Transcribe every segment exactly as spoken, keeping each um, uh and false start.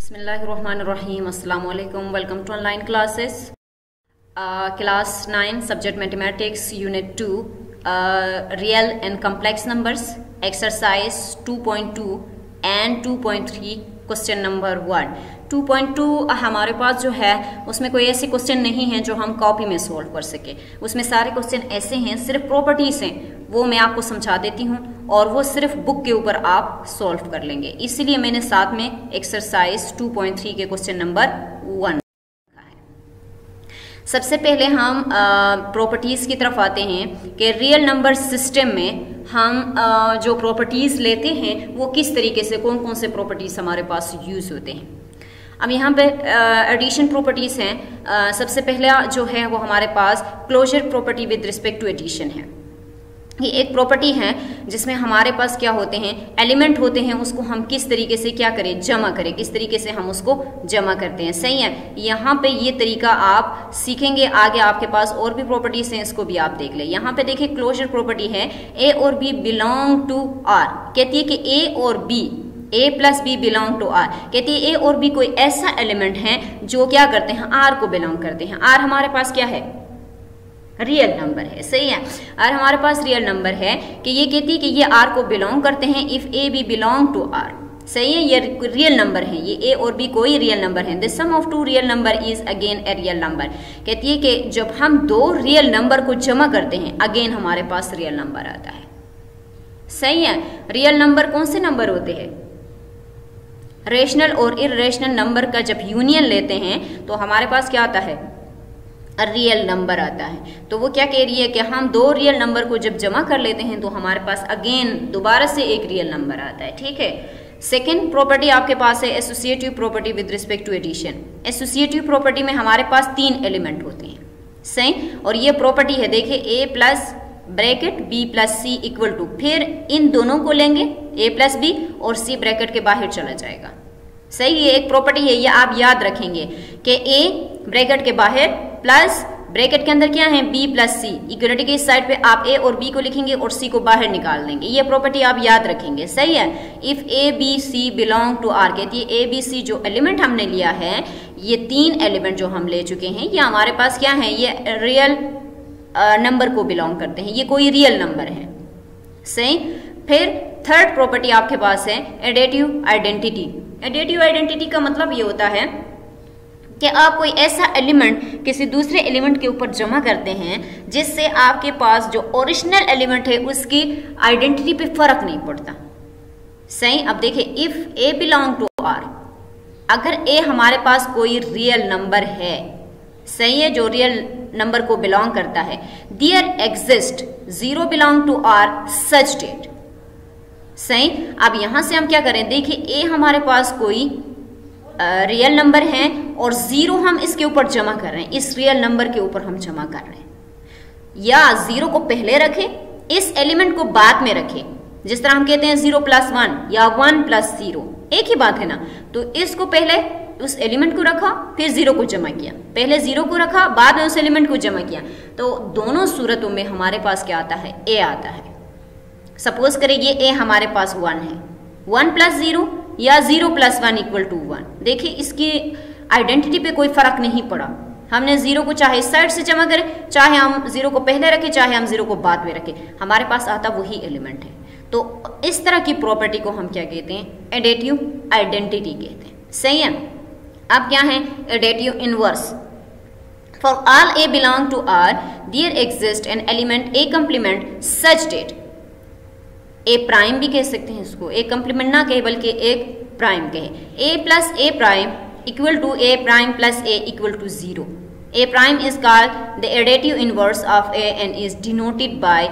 बिस्मिल्लाहिर्रहमानिर्रहीम, अस्सलाम वालेकुम। Welcome to online classes. Class nine subject mathematics unit two, real and complex numbers, exercise two point two and two point three, question number one. Two point two हमारे पास जो है उसमें कोई ऐसे क्वेश्चन नहीं है जो हम कॉपी में सोल्व कर सके। उसमें सारे क्वेश्चन ऐसे हैं, सिर्फ प्रॉपर्टीज हैं, वो मैं आपको समझा देती हूँ और वो सिर्फ बुक के ऊपर आप सॉल्व कर लेंगे। इसलिए मैंने साथ में एक्सरसाइज टू पॉइंट थ्री के क्वेश्चन नंबर वन। सबसे पहले हम प्रॉपर्टीज की तरफ आते हैं कि रियल नंबर सिस्टम में हम आ, जो प्रॉपर्टीज लेते हैं वो किस तरीके से, कौन कौन से प्रॉपर्टीज हमारे पास यूज होते हैं। अब यहाँ पे एडिशन प्रॉपर्टीज हैं। सबसे पहला जो है वो हमारे पास closure property with respect to addition है। ये एक प्रॉपर्टी है जिसमें हमारे पास क्या होते हैं, एलिमेंट होते हैं, उसको हम किस तरीके से क्या करें, जमा करें, किस तरीके से हम उसको जमा करते हैं। सही है, यहाँ पे ये तरीका आप सीखेंगे। आगे आपके पास और भी प्रॉपर्टीज हैं, इसको भी आप देख लें। यहाँ पे देखिए क्लोजर प्रॉपर्टी है, ए और बी बिलोंग टू आर। कहती है कि ए और B, A plus B belong to R. कहती है ए और बी कोई ऐसा एलिमेंट है जो क्या करते हैं, आर को बिलोंग करते हैं। आर हमारे पास क्या है, रियल नंबर है। सही है, और हमारे पास रियल नंबर है कि ये कहती है कि ये आर को बिलोंग करते हैं if A B belong to R. सही है, ये रियल नंबर है, ये ए और बी कोई रियल नंबर है। The sum of two real number is again a real number. कहती है कि जब हम दो रियल नंबर को जमा करते हैं अगेन हमारे पास रियल नंबर आता है। सही है, रियल नंबर कौन से नंबर होते हैं, रेशनल और इरेशनल नंबर का जब यूनियन लेते हैं तो हमारे पास क्या आता है, रियल नंबर आता है। तो वो क्या कह रही है कि हम दो रियल नंबर को जब जमा कर लेते हैं तो हमारे पास अगेन दोबारा से एक रियल नंबर आता है। ठीक है। सेकेंड प्रॉपर्टी आपके पास है associative property with respect to addition. Associative property में हमारे पास तीन एलिमेंट होते हैं। सही, और ये प्रॉपर्टी है, देखिए A plus bracket B plus C equal to, फिर इन दोनों को लेंगे ए प्लस बी और सी ब्रैकेट के बाहर चला जाएगा। सही, ये एक प्रॉपर्टी है, ये आप याद रखेंगे कि ए ब्रैकेट के बाहर प्लस ब्रैकेट के अंदर क्या है, बी प्लस सी। इक्वलिटी के इस साइड पे आप ए और बी को लिखेंगे और सी को बाहर निकाल देंगे। ये प्रॉपर्टी आप याद रखेंगे। सही है, if A B C belong to R. कहती है ए बी सी जो एलिमेंट हमने लिया है, ये तीन एलिमेंट जो हम ले चुके हैं, ये हमारे पास क्या है, ये रियल नंबर को बिलोंग करते हैं, ये कोई रियल नंबर है। सही, फिर थर्ड प्रॉपर्टी आपके पास है एडेटिव आइडेंटिटी। एडेटिव आइडेंटिटी का मतलब ये होता है कि आप कोई ऐसा एलिमेंट किसी दूसरे एलिमेंट के ऊपर जमा करते हैं जिससे आपके पास जो ओरिजिनल एलिमेंट है उसकी आइडेंटिटी पे फर्क नहीं पड़ता। सही, अब देखिए if A belong to R, अगर ए हमारे पास कोई रियल नंबर है, सही है, जो रियल नंबर को बिलोंग करता है, there exist zero belong to R such that. सही, अब यहां से हम क्या करें, देखिए ए हमारे पास कोई रियल uh, नंबर है और जीरो हम इसके ऊपर जमा कर रहे हैं, इस रियल नंबर के ऊपर हम जमा कर रहे हैं। या जीरो को पहले रखें, इस एलिमेंट को बाद में रखें। जिस तरह हम कहते हैं जीरो प्लस वन या वन प्लस जीरो, एक ही बात है ना। तो इसको पहले उस एलिमेंट को रखा, फिर जीरो को जमा किया, पहले जीरो को रखा, बाद में उस एलिमेंट को जमा किया। तो दोनों सूरतों में हमारे पास क्या आता है, ए आता है। सपोज करें ये ए हमारे पास वन है, वन प्लस जीरो या zero plus one equal to one. देखिए इसकी आइडेंटिटी पे कोई फर्क नहीं पड़ा। हमने जीरो को चाहे इस साइड से जमा करें, चाहे हम जीरो को पहले रखें, चाहे हम जीरो को बाद में रखें, हमारे पास आता वही एलिमेंट है। तो इस तरह की प्रॉपर्टी को हम क्या कहते हैं, एडेटिव आइडेंटिटी कहते हैं। सही है, अब क्या है additive inverse. For all A belong to R there exist an element A complement such that. A prime भी कह सकते हैं इसको, ए कंप्लीमेंट ना कहे बल्कि एक प्राइम कहे। A plus A prime equal to A prime plus A equal to zero. A prime is called the additive inverse of A and is denoted by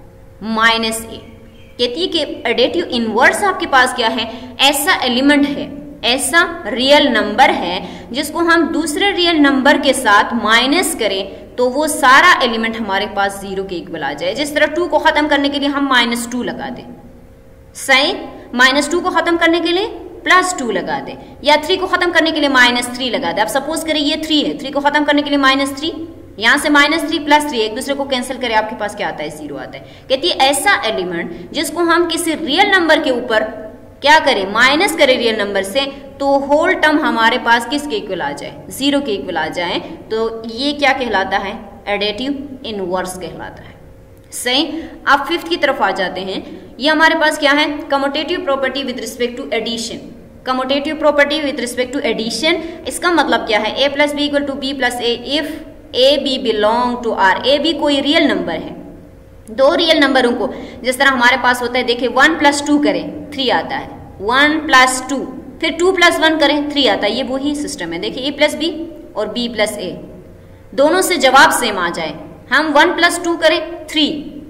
minus A. कहती है कि एडेटिव इनवर्स आपके पास क्या है, ऐसा element है, ऐसा रियल नंबर है जिसको हम दूसरे रियल नंबर के साथ माइनस करें तो वो सारा एलिमेंट हमारे पास जीरो के इक्वल आ जाए। जिस तरह टू को खत्म करने के लिए हम माइनस टू लगा दें, सही, माइनस टू को खत्म करने के लिए प्लस टू लगा दे, या थ्री को खत्म करने के लिए माइनस थ्री लगा दे। अब सपोज करें ये थ्री है, थ्री को खत्म करने के लिए माइनस थ्री, यहां से माइनस थ्री प्लस थ्री एक दूसरे को कैंसिल करें, आपके पास क्या आता है, जीरो आता है। कहती है ऐसा एलिमेंट जिसको हम किसी रियल नंबर के ऊपर क्या करें, माइनस करें रियल नंबर से, तो होल टर्म हमारे पास किसके इक्वल आ जाए, जीरो के इक्वल आ जाए, तो ये क्या कहलाता है, एडिटिव इनवर्स कहलाता है। सही। अब फिफ्थ की तरफ आ जाते हैं। ये हमारे पास क्या है, commutative property with respect to addition. Commutative property with respect to addition, इसका मतलब क्या है, A plus B equal to B plus A if A B belong to R. A B कोई रियल नंबर है, दो रियल नंबरों को जिस तरह हमारे पास होता है, देखिए वन प्लस टू करें थ्री आता है, वन प्लस टू, फिर टू प्लस वन करें थ्री आता है, ये वही सिस्टम है। देखिए ए प्लस बी और बी प्लस ए, दोनों से जवाब सेम आ जाए। हम वन प्लस टू करें थ्री,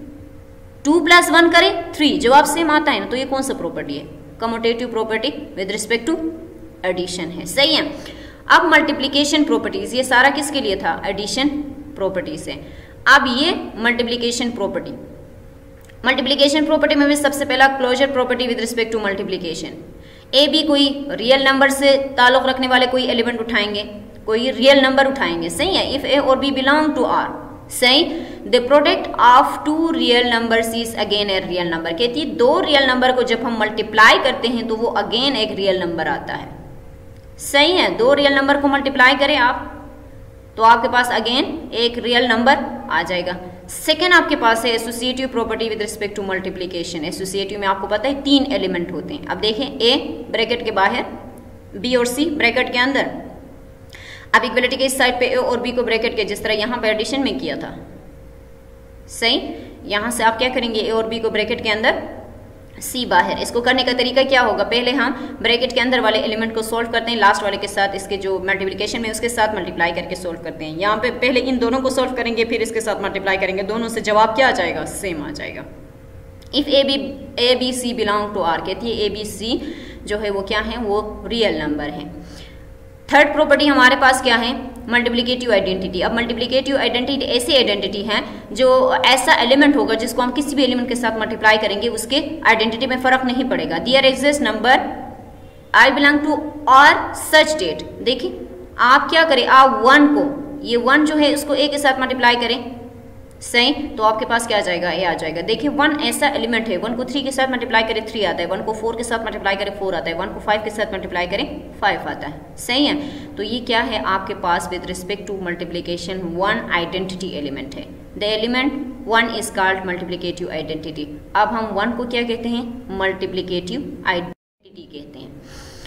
टू प्लस वन करें थ्री, जवाब सेम आता है ना, तो ये कौन सा प्रॉपर्टी है, commutative property with respect to addition है। सही है। अब मल्टीप्लीकेशन प्रॉपर्टीज, ये सारा किसके लिए था, एडिशन प्रॉपर्टीज है। अब ये मल्टीप्लीकेशन प्रॉपर्टी, मल्टीप्लीकेशन प्रॉपर्टी में भी सबसे पहला closure property with respect to multiplication. A B कोई रियल नंबर से ताल्लुक रखने वाले कोई एलिमेंट उठाएंगे, कोई रियल नंबर उठाएंगे। सही है। इफ ए और बी बिलोंग टू आर, सही, the product of two real numbers is again a real number. कहती है दो रियल नंबर को जब हम मल्टीप्लाई करते हैं तो वो अगेन एक रियल नंबर आता है। सही है। दो रियल नंबर को मल्टीप्लाई करें आप तो आपके पास अगेन एक रियल नंबर आ जाएगा। सेकेंड आपके पास है associative property with respect to multiplication. Associative में आपको पता है तीन एलिमेंट होते हैं। अब देखें, ए ब्रैकेट के बाहर, बी और सी ब्रैकेट के अंदर। अब इक्वलिटी के इस साइड पे ए और बी को ब्रैकेट के, जिस तरह यहाँ पे एडिशन में किया था। सही। यहाँ से आप क्या करेंगे, ए और बी को ब्रैकेट के अंदर, सी बाहर। इसको करने का तरीका क्या होगा, पहले हम ब्रैकेट के अंदर वाले एलिमेंट को सोल्व करते हैं, लास्ट वाले के साथ, इसके जो मल्टीप्लिकेशन में उसके साथ मल्टीप्लाई करके सोल्व करते हैं। यहाँ पे पहले इन दोनों को सोल्व करेंगे, फिर इसके साथ मल्टीप्लाई करेंगे, दोनों से जवाब क्या आ जाएगा, सेम आ जाएगा। If A B A B C belong to R, कहती है ए बी सी जो है वो क्या है, वो रियल नंबर है। थर्ड प्रॉपर्टी हमारे पास क्या है, मल्टीप्लिकेटिव आइडेंटिटी। अब मल्टीप्लिकेटिव आइडेंटिटी ऐसी आइडेंटिटी है जो ऐसा एलिमेंट होगा जिसको हम किसी भी एलिमेंट के साथ मल्टीप्लाई करेंगे उसके आइडेंटिटी में फर्क नहीं पड़ेगा। There exist number I belong to R such date. देखिए आप क्या करें, आप वन को, ये वन जो है उसको ए के साथ मल्टीप्लाई करें, सही, तो आपके पास क्या आ जाएगा, ए आ जाएगा। देखिए वन ऐसा एलिमेंट है, वन को थ्री के साथ मल्टीप्लाई करें थ्री आता है, वन को फोर के साथ मल्टीप्लाई करें फोर आता है, वन को फाइव के साथ मल्टीप्लाई करें फाइव आता है। सही है। तो ये क्या है आपके पास with respect to multiplication one identity element है। The element one is called multiplicative identity. अब हम वन को क्या कहते हैं, मल्टीप्लीकेटिव आइडेंटिटी कहते हैं।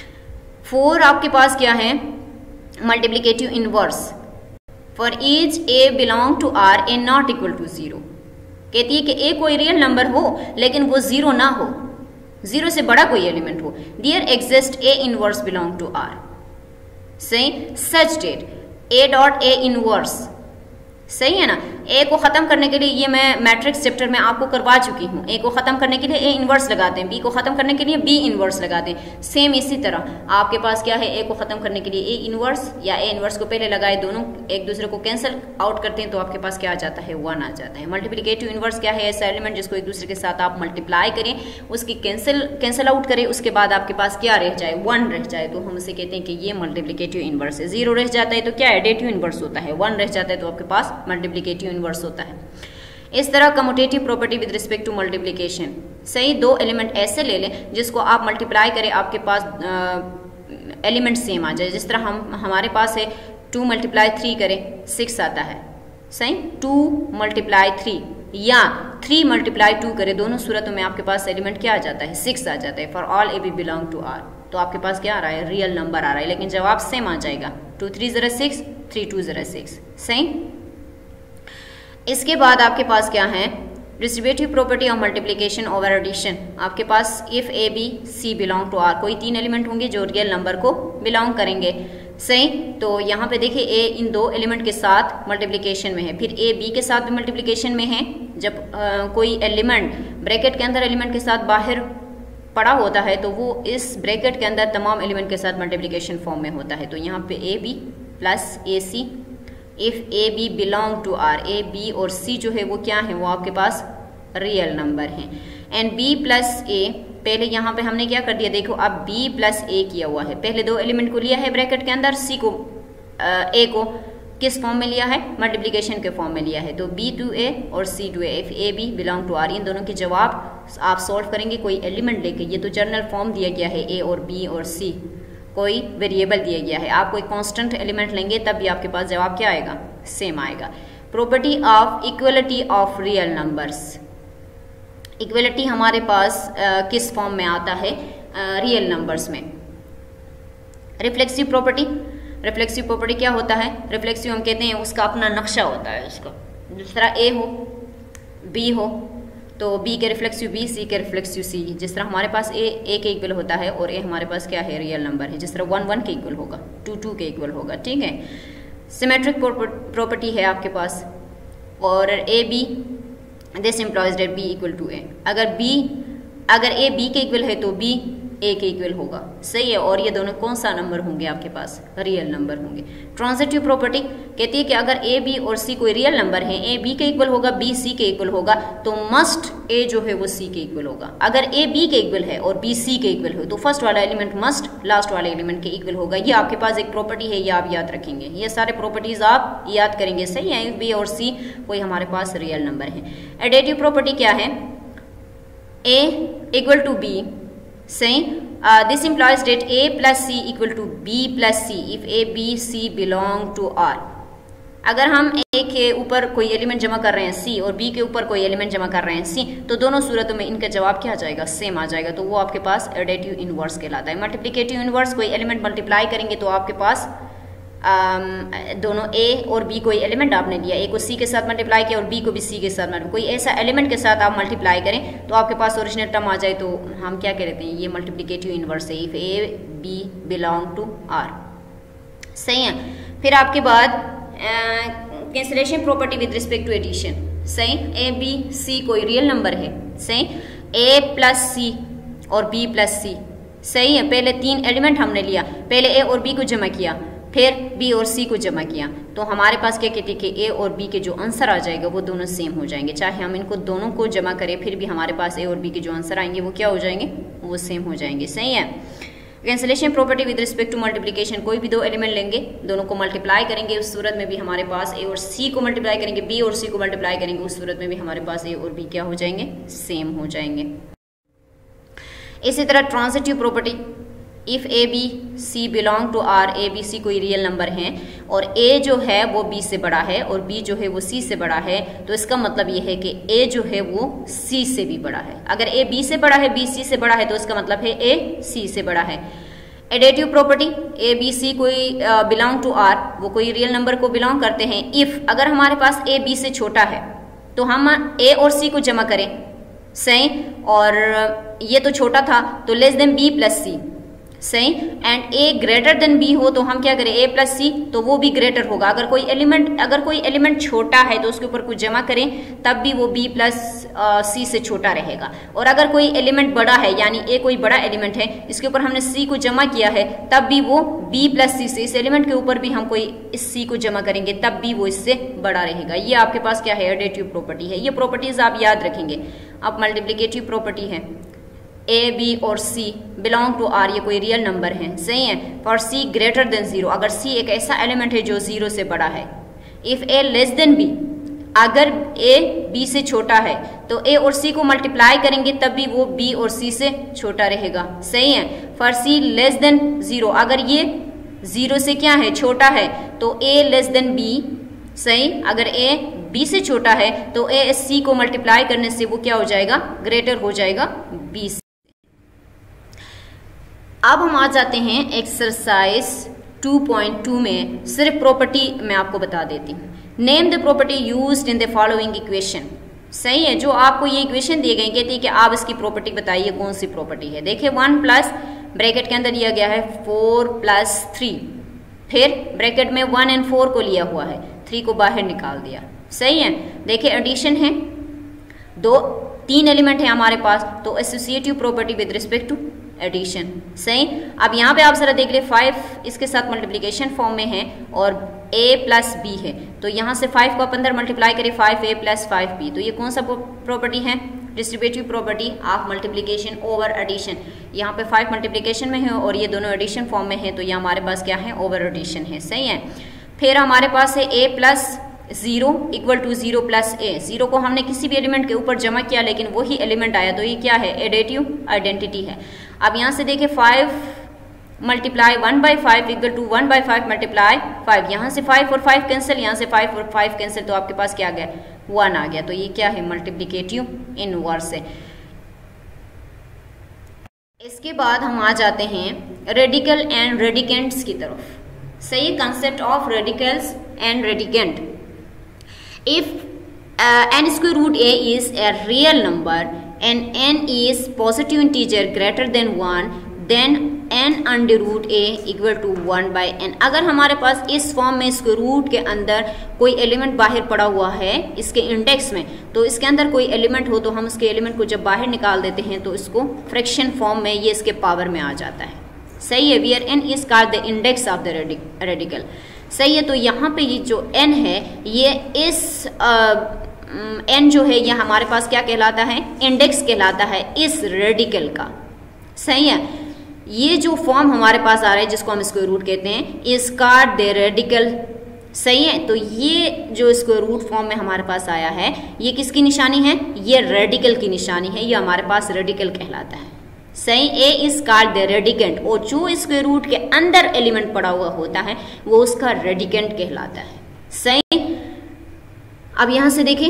फोर आपके पास क्या है, multiplicative inverse. For each A belong to R A not equal to zero. कहती है कि ए कोई रियल नंबर हो लेकिन वो जीरो ना हो, जीरो से बड़ा कोई एलिमेंट हो। There exist A inverse belong to R. सही। Such that A dot A inverse, सही है ना। ए को खत्म करने के लिए ये मैं मैट्रिक्स चैप्टर में आपको करवा चुकी हूँ। ए को खत्म करने के लिए ए इनवर्स लगाते हैं, बी को खत्म करने के लिए बी इनवर्स लगाते हैं। सेम इसी तरह आपके पास क्या है, ए को खत्म करने के लिए ए इनवर्स या ए इनवर्स को पहले लगाए, दोनों एक दूसरे को कैंसिल आउट करते हैं तो आपके पास क्या आ जाता है, वन आ जाता है। मल्टीप्लिकेटिव इनवर्स क्या है, ऐसा एलिमेंट जिसको एक दूसरे के साथ आप मल्टीप्लाई करें, उसकी कैंसिल कैंसिल आउट करें, उसके बाद आपके पास क्या रह जाए, वन रह जाए, तो हम उसे कहते हैं कि ये मल्टीप्लिकेटिव इनवर्स है। जीरो रह जाता है तो क्या एडिटिव इनवर्स होता है, वन रह जाता है तो आपके पास मल्टीप्लिकेटिव इनवर्स होता है। इस तरह commutative property with respect to multiplication. सही। दो एलिमेंट ऐसे ले लें जिसको आप मल्टीप्लाई करें, आपके पास एलिमेंट सेम आ जाए। जिस तरह हम हमारे पास है टू मल्टीप्लाई थ्री करें सिक्स आता है। सही। टू मल्टीप्लाई थ्री या थ्री मल्टीप्लाई टू करें, दोनों सूरतों में आपके पास एलिमेंट क्या आ जाता है, सिक्स आ जाता है। For all A B belong to R, तो आपके पास क्या आ रहा है, रियल नंबर आ रहा है, लेकिन जवाब सेम आ जाएगा। टू थ्री जरा सिक्स, थ्री टू जरा सिक्स। सही। इसके बाद आपके पास क्या है, distributive property of multiplication over addition. आपके पास if A B C belong to R, कोई तीन एलिमेंट होंगे जो रियल नंबर को बिलोंग करेंगे। सही। तो यहाँ पे देखिए ए इन दो एलिमेंट के साथ मल्टीप्लिकेशन में है, फिर ए बी के साथ भी मल्टीप्लिकेशन में है। जब आ, कोई एलिमेंट ब्रैकेट के अंदर एलिमेंट के साथ बाहर पड़ा होता है तो वो इस ब्रैकेट के अंदर तमाम एलिमेंट के साथ मल्टीप्लिकेशन फॉर्म में होता है। तो यहाँ पे A B plus A C, if A B belong to R, A B और सी जो है वो क्या है, वो आपके पास रियल नंबर हैं। एंड बी प्लस ए, पहले यहाँ पे हमने क्या कर दिया, देखो अब बी प्लस ए किया हुआ है, पहले दो एलिमेंट को लिया है ब्रैकेट के अंदर, सी को ए को किस फॉर्म में लिया है, मल्टीप्लिकेशन के फॉर्म में लिया है। तो बी टू ए और C to A, if A B belong to R, इन दोनों के जवाब आप सॉल्व करेंगे कोई एलिमेंट लेके। ये तो जर्नल फॉर्म दिया गया है ए और बी और सी, कोई वेरिएबल दिया गया है, आप कोई कांस्टेंट एलिमेंट लेंगे तब भी आपके पास जवाब क्या आएगा, सेम आएगा। Property of equality of real numbers, equality हमारे पास आ, किस फॉर्म में आता है, रियल नंबर्स में। रिफ्लेक्सिव प्रॉपर्टी, रिफ्लेक्सिव प्रॉपर्टी क्या होता है, रिफ्लेक्सिव हम कहते हैं उसका अपना नक्शा होता है उसका, जिस तरह ए हो बी हो तो बी के रिफ्लेक्सिव बी, सी के रिफ्लेक्सिव सी, जिस तरह हमारे पास ए ए के इक्वल होता है और ए हमारे पास क्या है, रियल नंबर है, जिस तरह वन वन के इक्वल होगा, टू टू के इक्वल होगा, ठीक है। सिमेट्रिक प्रॉपर्टी है आपके पास, और A B this implies that B equal to A, अगर बी अगर ए बी के इक्वल है तो बी ए के इक्वल होगा, सही है, और ये दोनों कौन सा नंबर होंगे आपके पास, रियल नंबर होंगे। ट्रांजिटिव प्रॉपर्टी कहती है कि अगर ए बी और सी कोई रियल नंबर है, ए बी के इक्वल होगा, बी सी के इक्वल होगा, तो मस्ट ए जो है वो सी के इक्वल होगा। अगर ए बी के इक्वल है और बी सी के इक्वल हो तो फर्स्ट वाला एलिमेंट मस्ट लास्ट वाले एलिमेंट के इक्वल होगा। ये आपके पास एक प्रॉपर्टी है, ये आप याद रखेंगे, ये सारे प्रॉपर्टीज आप याद करेंगे, सही है। बी और सी कोई हमारे पास रियल नंबर है। एडेटिव प्रॉपर्टी क्या है, ए इक्वल टू बी, सही, this implies that A plus C equal to B plus C if A B C belong to R. अगर हम ए के ऊपर कोई एलिमेंट जमा कर रहे हैं सी और बी के ऊपर कोई एलिमेंट जमा कर रहे हैं सी, तो दोनों सूरतों में इनका जवाब क्या आ जाएगा, सेम आ जाएगा, तो वो आपके पास एडेटिव इनवर्स कहलाता है। मल्टीप्लिकेटिव इनवर्स, कोई एलिमेंट मल्टीप्लाई करेंगे तो आपके पास Um, दोनों ए और बी कोई एलिमेंट आपने लिया, ए को सी के साथ मल्टीप्लाई किया और बी को भी सी के साथ मल्टीप्लाई, कोई ऐसा एलिमेंट के साथ आप मल्टीप्लाई करें तो आपके पास ओरिजिनल टर्म आ जाए तो हम क्या कहते हैं, ये मल्टीप्लिकेटिव इनवर्स है, if A B belong to R, सही है। फिर आपके बाद cancellation property with respect to addition, सही, ए बी सी कोई रियल नंबर है, सही, ए प्लस सी और बी प्लस सी, सही है। पहले तीन एलिमेंट हमने लिया, पहले ए और बी को जमा किया, फिर बी और सी को जमा किया, तो हमारे पास क्या कहते हैं कि ए और बी के जो आंसर आ जाएगा वो दोनों सेम हो जाएंगे, चाहे हम इनको दोनों को जमा करें फिर भी हमारे पास ए और बी के जो आंसर आएंगे वो क्या हो जाएंगे, वो सेम हो जाएंगे, सही है। Cancellation property with respect to multiplication, कोई भी दो एलिमेंट लेंगे, दोनों को मल्टीप्लाई करेंगे, उस सूरत में भी हमारे पास ए और सी को मल्टीप्लाई करेंगे, बी और सी को मल्टीप्लाई करेंगे, उस सूरत में भी हमारे पास ए और बी क्या हो जाएंगे, सेम हो जाएंगे। इसी तरह transitive property, if A B C belong to R, A B C कोई रियल नंबर है और ए जो है वो बी से बड़ा है और बी जो है वो सी से बड़ा है, तो इसका मतलब ये है कि ए जो है वो सी से भी बड़ा है। अगर ए बी से बड़ा है, बी सी से बड़ा है, तो इसका मतलब है ए सी से बड़ा है। Additive property, A B C कोई बिलोंग टू आर, वो कोई रियल नंबर को बिलोंग करते हैं। इफ अगर हमारे पास ए बी से छोटा है तो हम ए और सी को जमा करें, सही, और ये तो छोटा था तो less than B plus C, सही, and A greater than B हो तो हम क्या करें, ए प्लस सी, तो वो भी ग्रेटर होगा। अगर कोई एलिमेंट अगर कोई एलिमेंट छोटा है तो उसके ऊपर कुछ जमा करें तब भी वो बी प्लस सी से छोटा रहेगा, और अगर कोई एलिमेंट बड़ा है यानी ए कोई बड़ा एलिमेंट है, इसके ऊपर हमने सी को जमा किया है, तब भी वो बी प्लस सी से, इस एलिमेंट के ऊपर भी हम कोई इस सी को जमा करेंगे तब भी वो इससे बड़ा रहेगा। ये आपके पास क्या है, एडेटिव प्रॉपर्टी है। ये प्रॉपर्टीज आप याद रखेंगे। अब मल्टीप्लिकेटिव प्रॉपर्टी है, ए बी और सी बिलोंग टू आर, ये कोई रियल नंबर है, सही है। For C greater than zero, अगर सी एक ऐसा एलिमेंट है जो जीरो से बड़ा है। If A less than B, अगर ए बी से छोटा है तो ए और सी को मल्टीप्लाई करेंगे तब भी वो बी और सी से छोटा रहेगा, सही है। For C less than zero, अगर ये जीरो से क्या है, छोटा है, तो ए लेस देन बी, सही, अगर ए बी से छोटा है तो ए सी को मल्टीप्लाई करने से वो क्या हो जाएगा, ग्रेटर हो जाएगा बी से। अब हम आ जाते हैं एक्सरसाइज टू पॉइंट टू में। सिर्फ प्रॉपर्टी मैं आपको बता देती हूँ। Name the property used in the following equation, सही है। जो आपको ये इक्वेशन दी गई, कहती है कि आप इसकी प्रॉपर्टी बताइए कौन सी प्रॉपर्टी है। देखिए, वन प्लस ब्रैकेट के अंदर दिया गया है फोर प्लस थ्री, फिर ब्रैकेट में वन एंड फोर को लिया हुआ है, थ्री को बाहर निकाल दिया, सही है। देखिए एडिशन है, दो तीन एलिमेंट है हमारे पास, तो associative property with respect to addition, सही। अब यहाँ पे आप जरा देख ले, फाइव इसके साथ मल्टीप्लिकेशन फॉर्म में है और a प्लस बी है, तो यहाँ से फाइव को आप अंदर मल्टीप्लाई करें, five A plus five B, तो ये कौन सा प्रॉपर्टी है, distributive property of multiplication over addition. यहाँ पे फाइव मल्टीप्लिकेशन में है और ये दोनों एडिशन फॉर्म में है, तो ये हमारे पास क्या है, ओवर एडिशन है, सही है। फिर हमारे पास है a plus zero equal to zero plus A, zero को हमने किसी भी एलिमेंट के ऊपर जमा किया लेकिन वही एलिमेंट आया, तो ये क्या है, एडेटिव आइडेंटिटी है। अब यहाँ से देखिए, five multiply one by five equal to one by five multiply five, यहाँ से फाइव और फाइव कैंसिल, यहाँ से फाइव और फाइव कैंसिल, तो आपके पास क्या आ गया, वन आ गया। तो ये क्या है, मल्टीप्लिकेटिव इनवर्स है। इसके बाद हम आ जाते हैं रेडिकल एंड रेडिकेंट्स की तरफ। सही, concept of radicals and radicand. If N square root A is a real number and N is positive integer greater than one, then N under root A equal to one by N. अगर हमारे पास इस form में square root के अंदर कोई element बाहर पड़ा हुआ है इसके इंडेक्स में, तो इसके अंदर कोई एलिमेंट हो तो हम उसके एलिमेंट को जब बाहर निकाल देते हैं तो इसको फ्रैक्शन फॉर्म में ये इसके पावर में आ जाता है। सही है, where N is called the index of the radical. सही है, तो यहाँ पे ये जो एन है ये इस एन जो है ये हमारे पास क्या कहलाता है, इंडेक्स कहलाता है इस रेडिकल का। सही है, ये जो फॉर्म हमारे पास आ रहा है जिसको हम स्क्वायर रूट कहते हैं, इज कॉल्ड द रेडिकल। सही है, तो ये जो स्क्वायर रूट फॉर्म में हमारे पास आया है ये किसकी निशानी है, ये रेडिकल की निशानी है, ये हमारे पास रेडिकल कहलाता है। सही, A is called the radicand, और जो स्क्वायर रूट के अंदर एलिमेंट पड़ा हुआ होता है वो उसका रेडिकेंट कहलाता है। सही, अब यहां से देखें,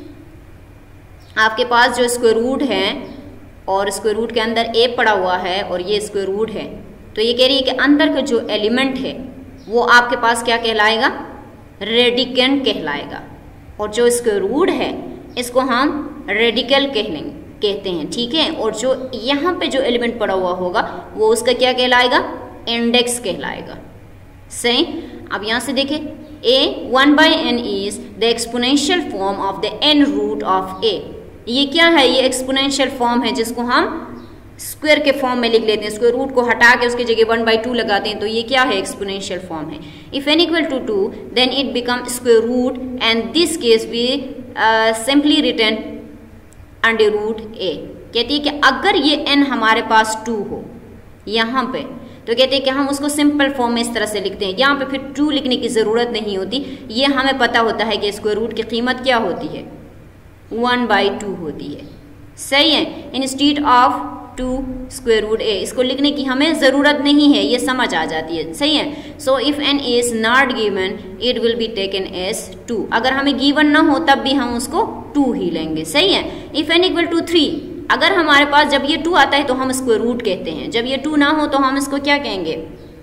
आपके पास जो स्क्वायर रूट है और स्क्वायर रूट के अंदर ए पड़ा हुआ है और ये स्क्वायर रूट है, तो ये कह रही है कि अंदर का जो एलिमेंट है वो आपके पास क्या कहलाएगा, रेडिकेंट कहलाएगा, और जो स्क्वायर रूट है इसको हम रेडिकल कह लेंगे कहते हैं। ठीक है, और जो यहाँ पे जो एलिमेंट पड़ा हुआ होगा वो उसका क्या कहलाएगा, इंडेक्स कहलाएगा। सही, अब यहाँ से देखें, A one by N is the exponential form of the N root of A. ये क्या है, ये एक्सपोनेंशियल फॉर्म है जिसको हम स्क्वायर के फॉर्म में लिख लेते हैं, स्क्वायर रूट को हटा के उसकी जगह वन बाई टू लगाते हैं, तो ये क्या है, एक्सपोनेंशियल फॉर्म है। If N equal to two then it become square root and this case we simply return under root A. कहती है कि अगर ये एन हमारे पास टू हो यहाँ पे, तो कहते हैं कि हम उसको सिंपल फॉर्म में इस तरह से लिखते हैं, यहाँ पे फिर टू लिखने की ज़रूरत नहीं होती, ये हमें पता होता है कि स्क्वायर रूट की कीमत क्या होती है, वन बाई टू होती है। सही है, instead of two square root A, इसको लिखने की हमें ज़रूरत नहीं है, ये समझ आ जाती है। सही है, so if N is not given it will be taken as two. अगर हमें गिवन ना हो तब भी हम उसको टू ही लेंगे। सही है, if N equal to three, अगर हमारे पास जब ये टू आता है तो हम स्क्वायर रूट कहते हैं, जब ये टू ना हो तो हम इसको क्या कहेंगे,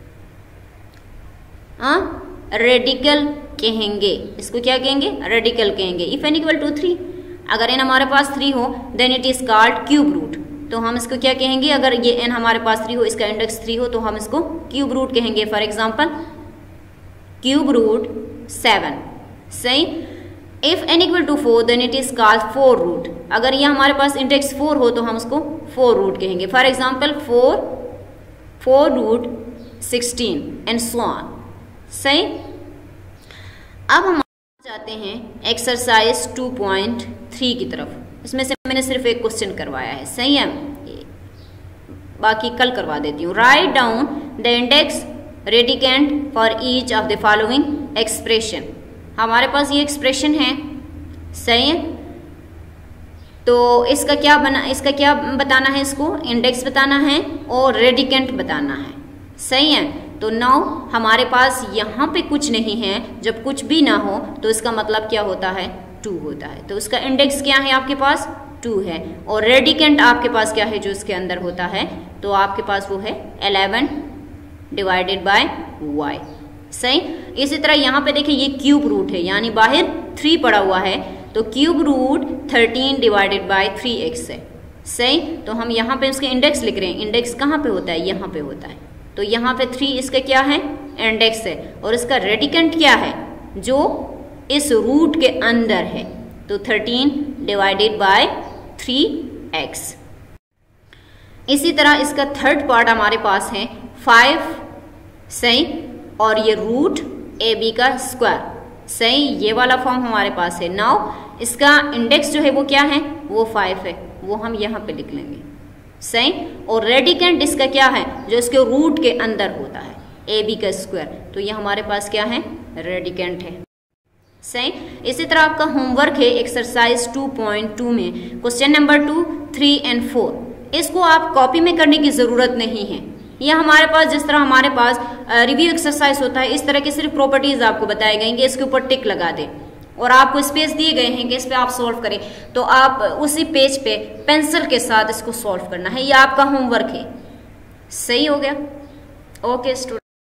हाँ, रेडिकल कहेंगे। इसको क्या कहेंगे, रेडिकल कहेंगे। If N equal to three, अगर एन हमारे पास थ्री हो then it is called cube root, तो हम इसको क्या कहेंगे, अगर ये एन हमारे पास थ्री हो, इसका इंडेक्स थ्री हो, तो हम इसको क्यूब रूट कहेंगे। For example cube root seven. सही, if N equal to four then it is called four root, अगर ये हमारे पास इंडेक्स फोर हो तो हम उसको फोर रूट कहेंगे। For example four four root sixteen and so on. सही, अब हम जाते हैं एक्सरसाइज टू पॉइंट थ्री की तरफ। इसमें से मैंने सिर्फ एक क्वेश्चन करवाया है। सही है, बाकी कल करवा देती हूँ। Write down the index radicand for each of the following expression. हमारे पास ये एक्सप्रेशन है। सही है, तो इसका क्या बना इसका क्या बताना है, इसको इंडेक्स बताना है और रेडिकेंट बताना है। सही है, तो नाउ हमारे पास यहाँ पे कुछ नहीं है, जब कुछ भी ना हो तो इसका मतलब क्या होता है, टू होता है। तो इसका इंडेक्स क्या है, आपके पास टू है, और रेडिकेंट आपके पास क्या है जो इसके अंदर होता है, तो आपके पास वो है इलेवन डिवाइडेड बाय वाई। सही, इसी तरह यहाँ पे देखिए ये क्यूब रूट है, यानी बाहर थ्री पड़ा हुआ है, तो cube root thirteen divided by three X है। सही, तो हम यहाँ पे उसके इंडेक्स लिख रहे हैं। इंडेक्स कहाँ पे होता है, यहाँ पे होता है, तो यहाँ पे थ्री इसका क्या है, इंडेक्स है, और इसका रेडिकेंट क्या है, जो इस रूट के अंदर है, तो thirteen divided by three X. इसी तरह इसका थर्ड पार्ट हमारे पास है फाइव। सही, और ये रूट ए बी का स्क्वायर। सही, ये वाला फॉर्म हमारे पास है। नाउ इसका इंडेक्स जो है वो क्या है, वो फाइव है, वो हम यहाँ पे लिख लेंगे। सही, और रेडिकेंट इसका क्या है, जो इसके रूट के अंदर होता है, ए बी का स्क्वायर, तो ये हमारे पास क्या है, रेडिकेंट है। सही, इसी तरह आपका होमवर्क है एक्सरसाइज टू पॉइंट टू में question number two, three and four. इसको आप कॉपी में करने की ज़रूरत नहीं है, या हमारे पास जिस तरह हमारे पास रिव्यू एक्सरसाइज होता है, इस तरह की सिर्फ प्रॉपर्टीज आपको बताए गए कि इसके ऊपर टिक लगा दें और आपको स्पेस दिए गए हैं कि इस पे आप सॉल्व करें, तो आप उसी पेज पे पेंसिल के साथ इसको सॉल्व करना है। ये आपका होमवर्क है। सही हो गया? Okay student.